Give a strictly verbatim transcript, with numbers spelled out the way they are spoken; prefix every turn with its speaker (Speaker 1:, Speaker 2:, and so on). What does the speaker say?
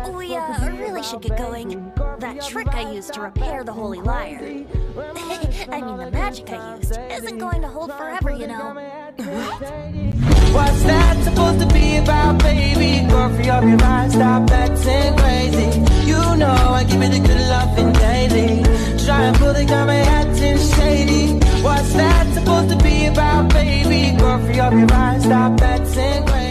Speaker 1: We, uh, really should get going. That trick I used to repair the Holy Lyre. I mean, the magic I used isn't going to hold forever, you know.
Speaker 2: What's that supposed to be about, baby? Girl, free up your mind, stop acting crazy. You know I give it a good loving daily. Try and pull it, got my acting shady. What's that supposed to be about, baby? Girl, free up your mind, stop acting crazy.